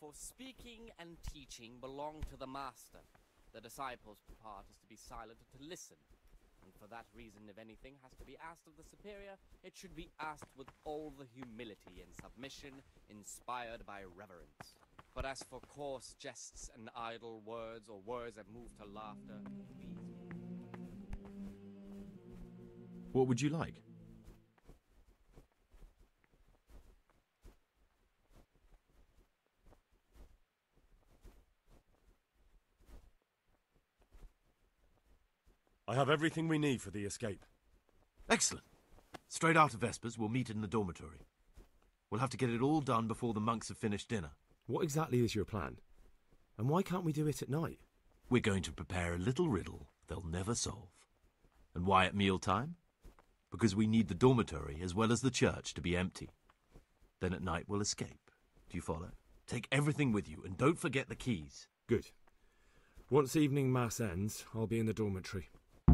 For speaking and teaching belong to the master. The disciples' part is to be silent and to listen. And for that reason, if anything has to be asked of the superior, it should be asked with all the humility and submission inspired by reverence. But as for coarse jests and idle words, or words that move to laughter, What would you like? I have everything we need for the escape. Excellent. Straight after Vespers, we'll meet in the dormitory. We'll have to get it all done before the monks have finished dinner. What exactly is your plan? And why can't we do it at night? We're going to prepare a little riddle they'll never solve. And why at mealtime? Because we need the dormitory as well as the church to be empty. Then at night we'll escape. Do you follow? Take everything with you and don't forget the keys. Good. Once evening mass ends, I'll be in the dormitory.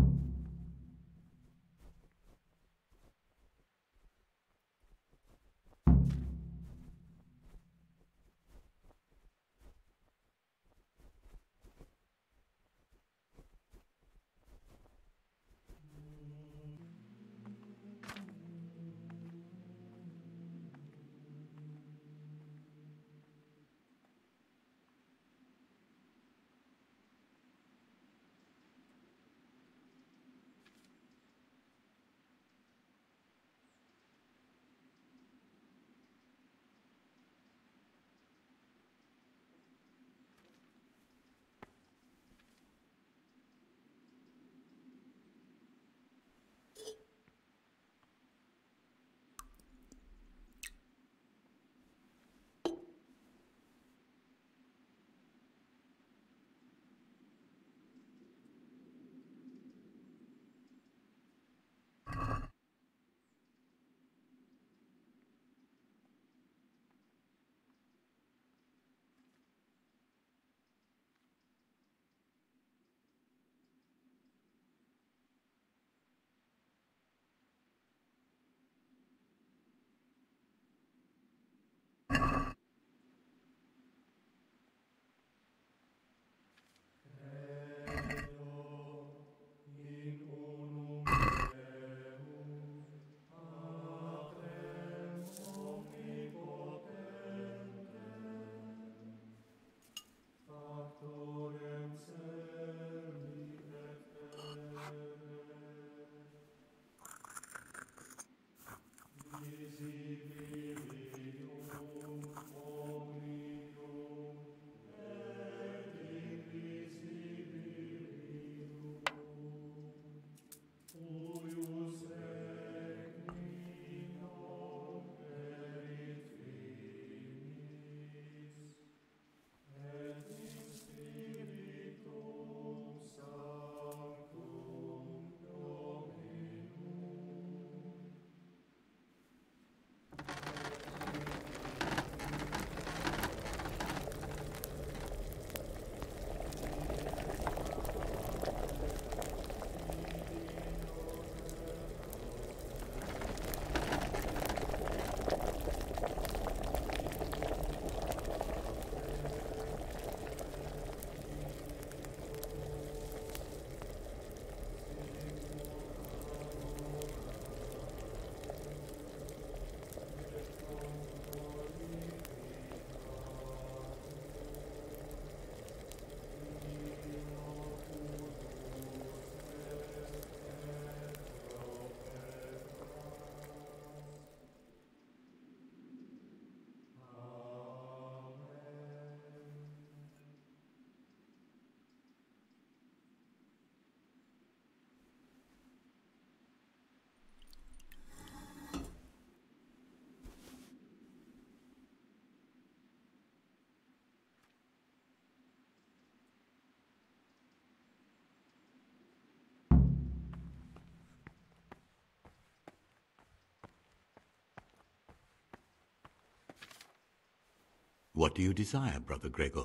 What do you desire, Brother Gregor?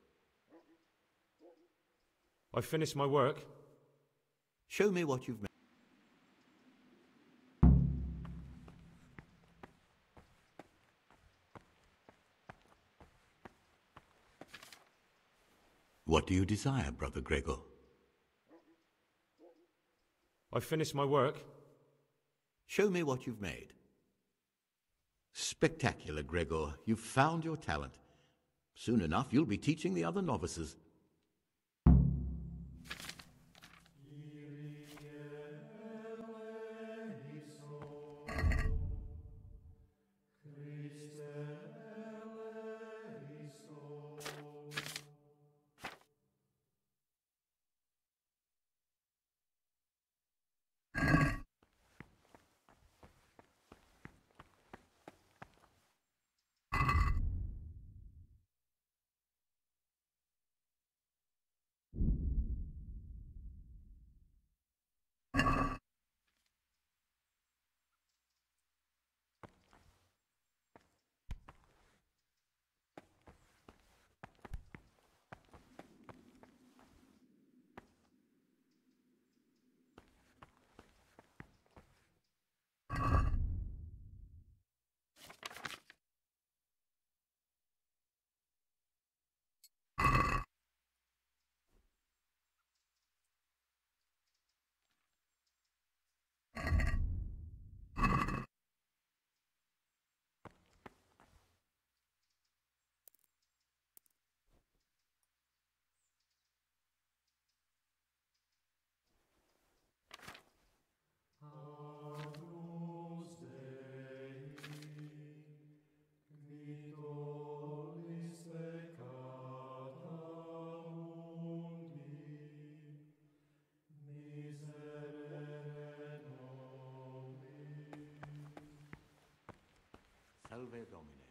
I've finished my work. Show me what you've made. What do you desire, Brother Gregor? I've finished my work. Show me what you've made. Spectacular, Gregor. You've found your talent. Soon enough, you'll be teaching the other novices. Salve Domine.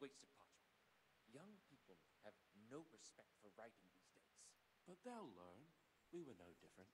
wasted parchment. Young people have no respect for writing these days. But they'll learn. We were no different.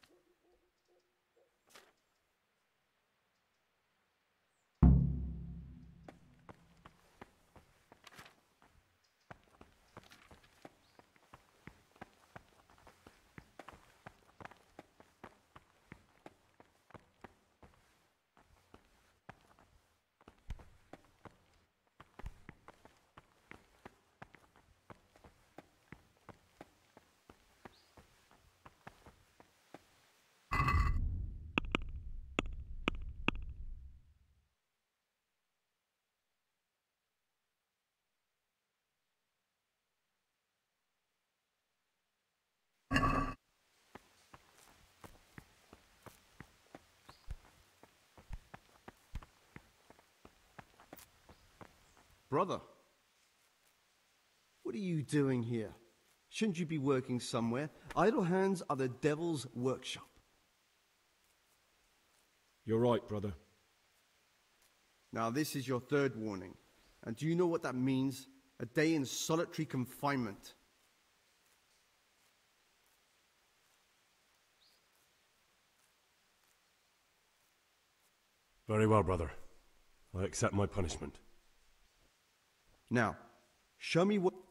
Brother, what are you doing here? Shouldn't you be working somewhere? Idle hands are the devil's workshop. You're right, brother. Now this is your third warning. And do you know what that means? A day in solitary confinement. Very well, brother. I accept my punishment. Now, show me what...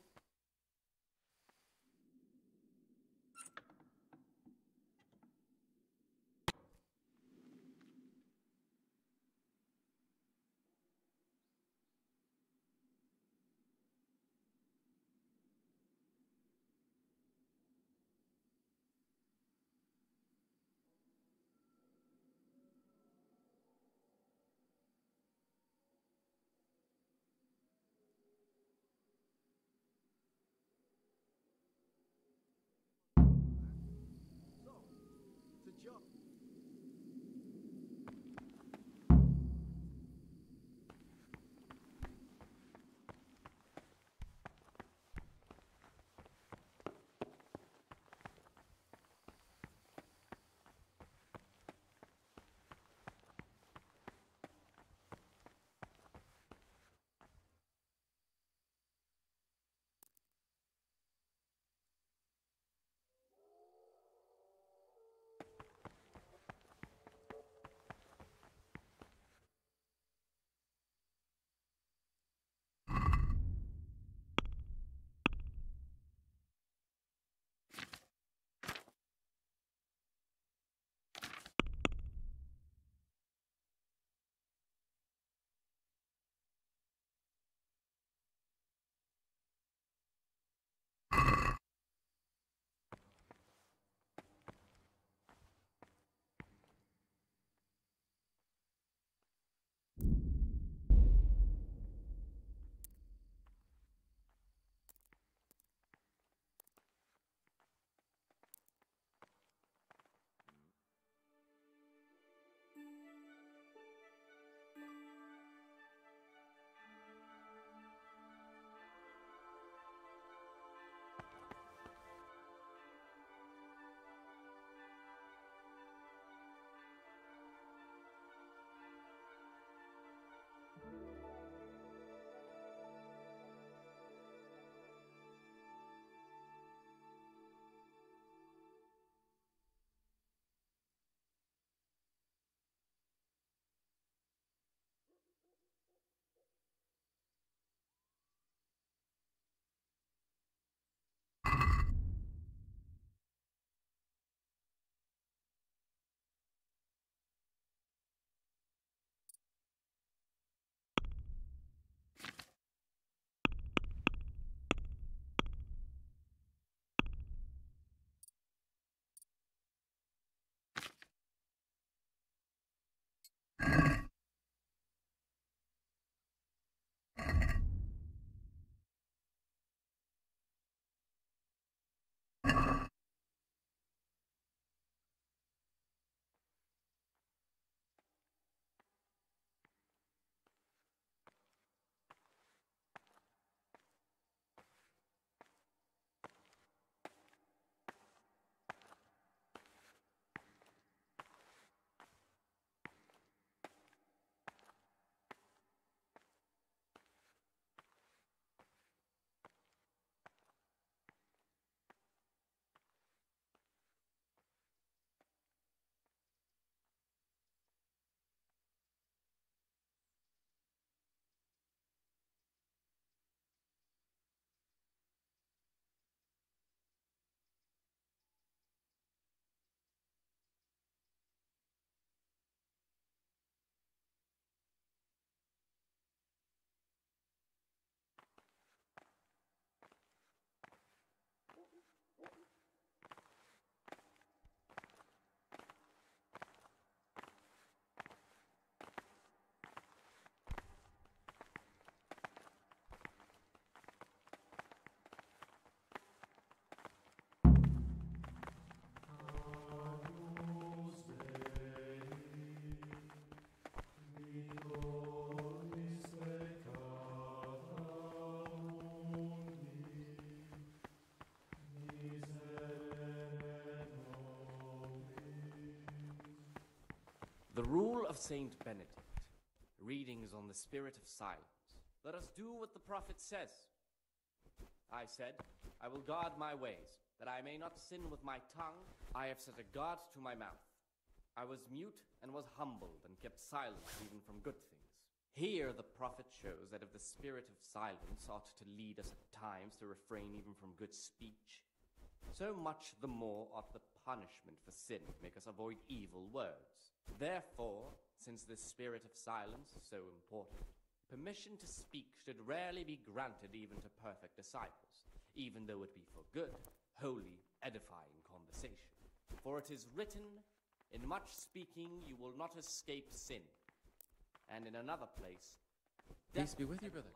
The rule of Saint Benedict. Readings on the spirit of silence. Let us do what the prophet says. I said, I will guard my ways, that I may not sin with my tongue. I have set a guard to my mouth. I was mute and was humbled and kept silent even from good things. Here the prophet shows that if the spirit of silence ought to lead us at times to refrain even from good speech, so much the more ought the punishment for sin make us avoid evil words. Therefore, since this spirit of silence is so important, permission to speak should rarely be granted even to perfect disciples, even though it be for good, holy, edifying conversation. For it is written, in much speaking you will not escape sin. And in another place, Peace be with you, brother.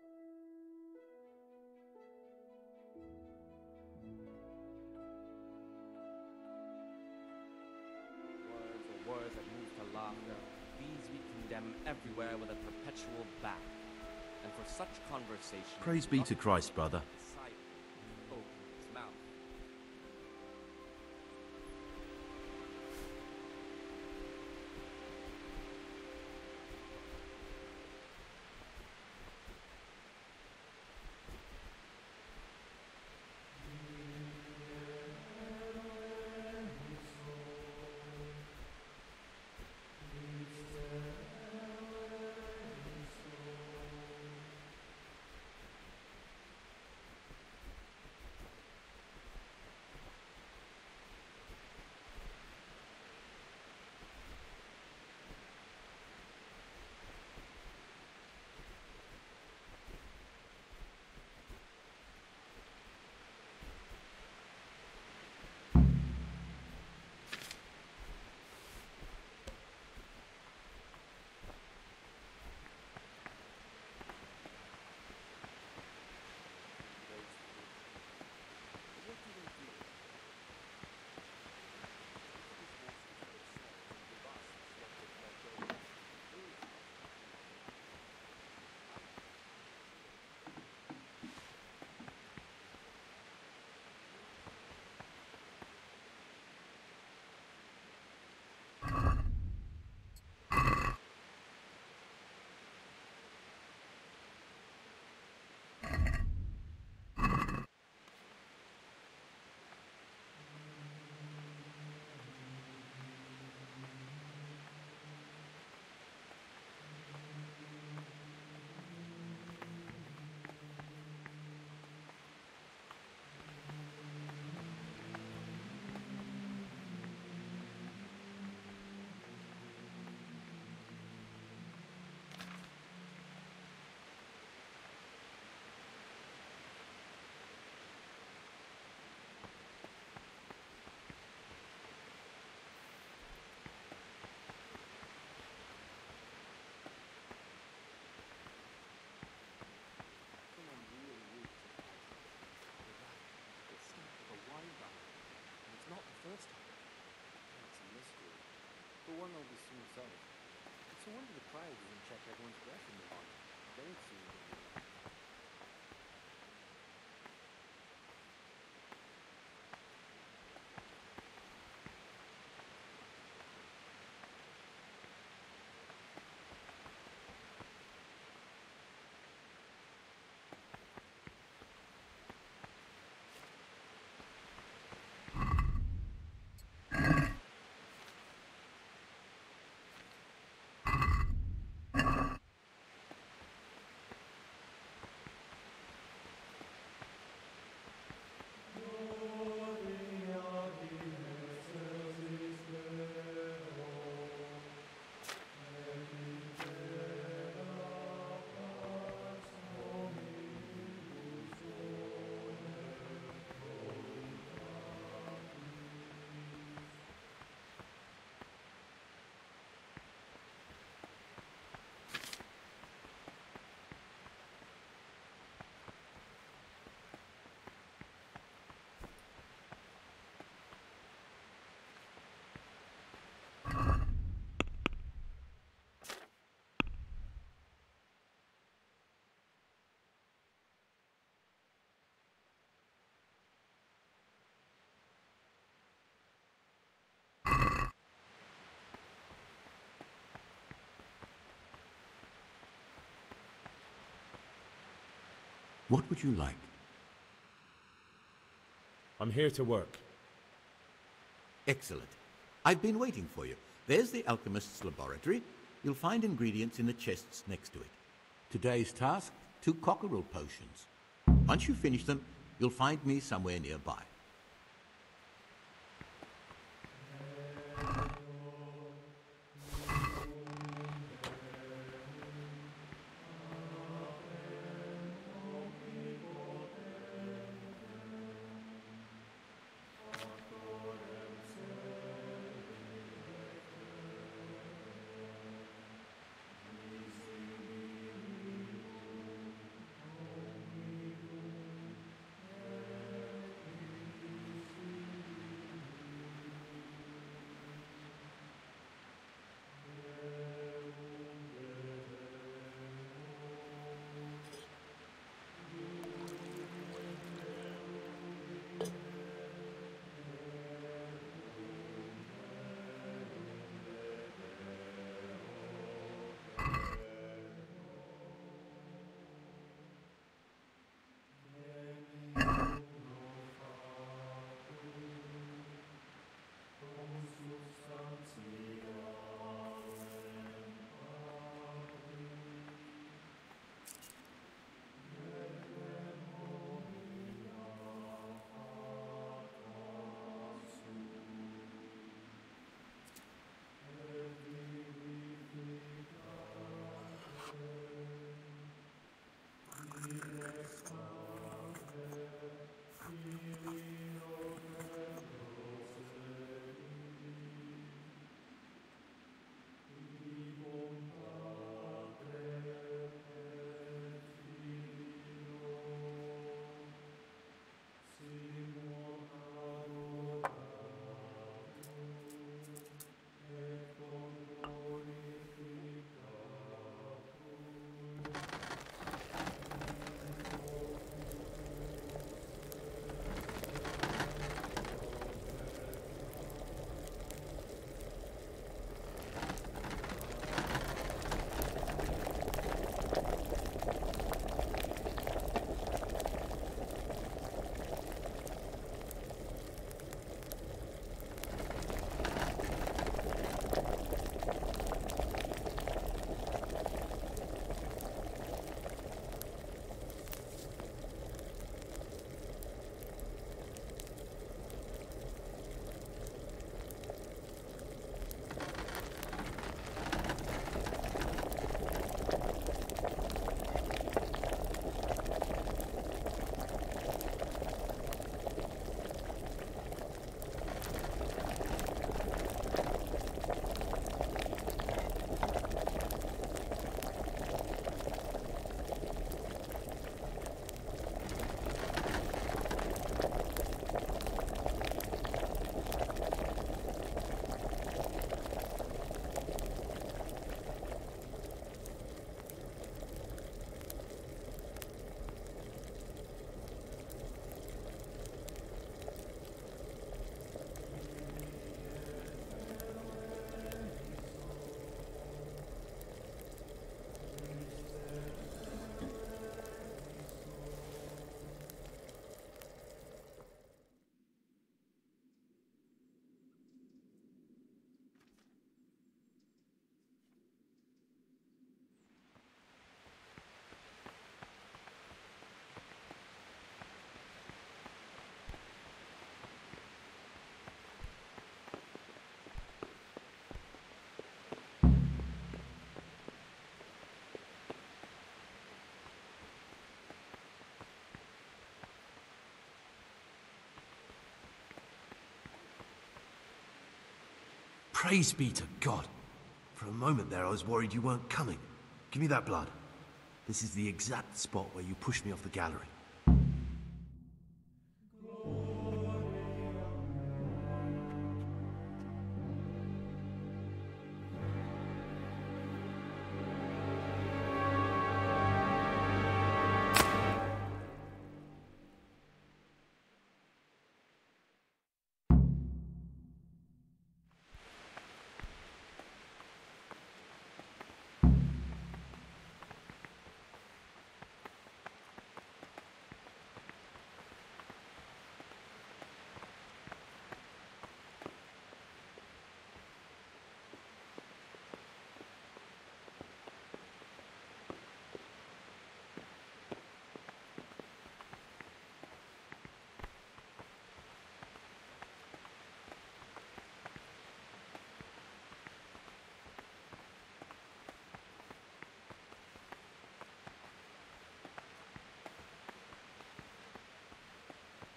Words that move to laughter, these we condemn everywhere with a perpetual ban. And for such conversation, Praise be to Christ, brother. Open his mouth. First time. It's a mystery, but one will be soon solved. It's a wonder the crowd doesn't check everyone's breath in the morning. Then it seems to be. What would you like? I'm here to work. Excellent. I've been waiting for you. There's the alchemist's laboratory. You'll find ingredients in the chests next to it. Today's task, 2 cockerel potions. Once you finish them, you'll find me somewhere nearby. Praise be to God. For a moment there I was worried you weren't coming. Give me that blood. This is the exact spot where you pushed me off the gallery.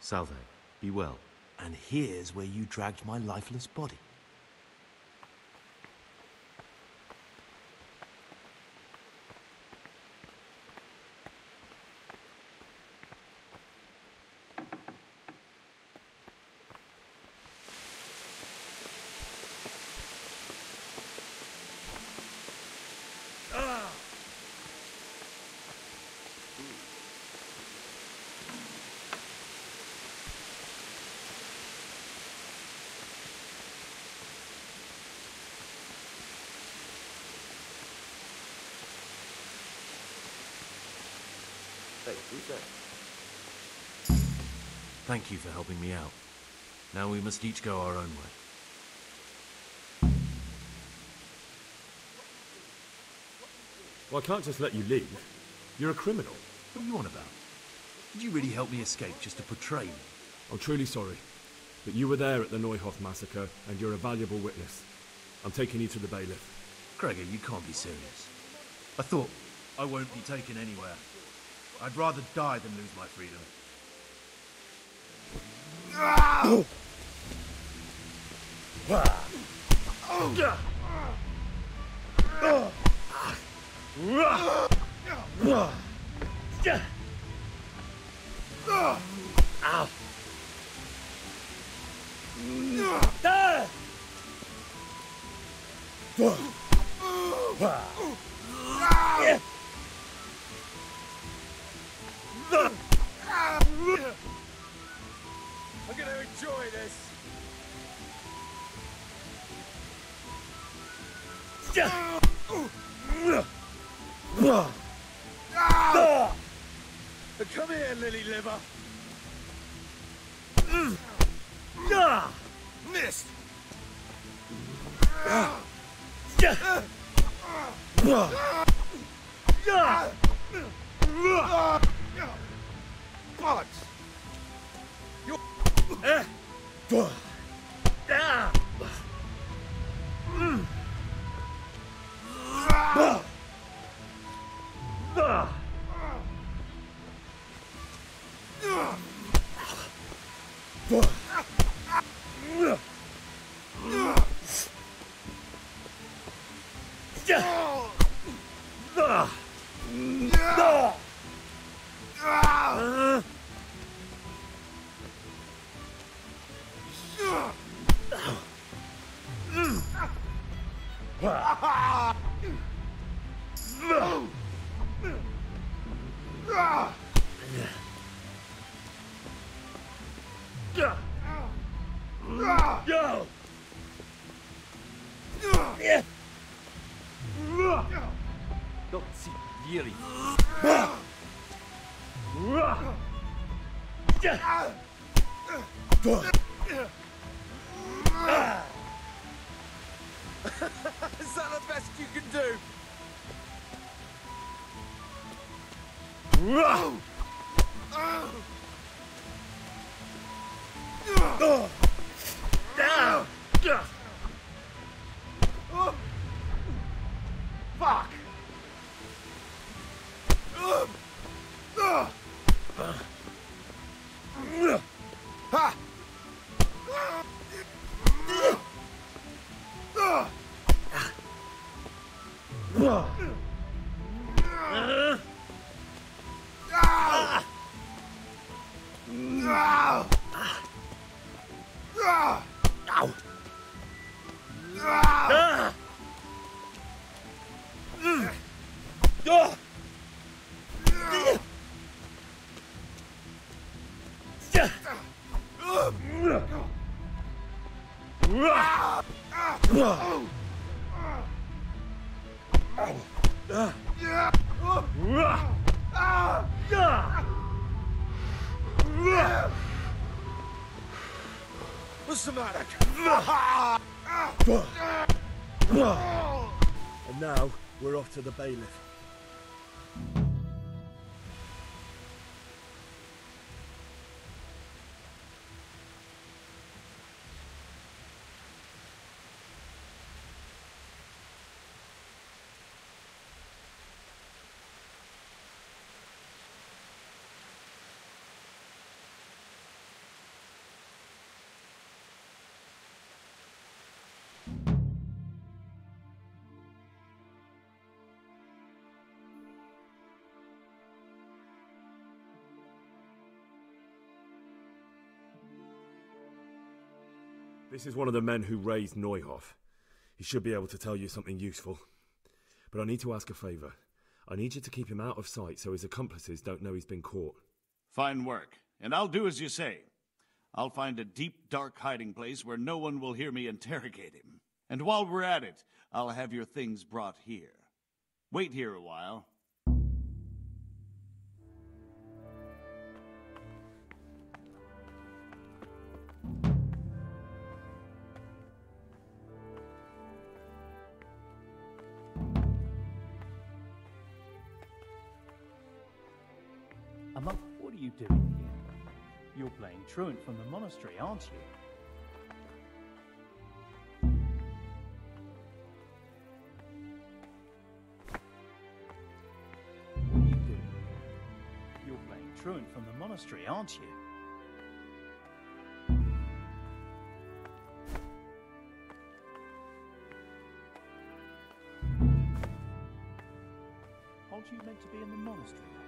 Salve, be well. And here's where you dragged my lifeless body. Hey, who's that? Thank you for helping me out. Now we must each go our own way. Well, I can't just let you leave. You're a criminal. What are you on about? Did you really help me escape just to portray me? I'm truly sorry. But you were there at the Neuhof massacre, and you're a valuable witness. I'm taking you to the bailiff. Gregor, you can't be serious. I thought I won't be taken anywhere. I'd rather die than lose my freedom. I'm gonna enjoy this. Come here, lily liver. Missed. Bollocks. Don't see really. Is that the best you can do? Fuck! Ha! What's the matter? And now, we're off to the bailiff. This is one of the men who raised Neuhof. He should be able to tell you something useful. But I need to ask a favour. I need you to keep him out of sight so his accomplices don't know he's been caught. Fine work, and I'll do as you say. I'll find a deep, dark hiding place where no one will hear me interrogate him. And while we're at it, I'll have your things brought here. Wait here a while. A monk, what are you doing here? You're playing truant from the monastery, aren't you? What are you doing here? You're playing truant from the monastery, aren't you? Aren't you meant to be in the monastery?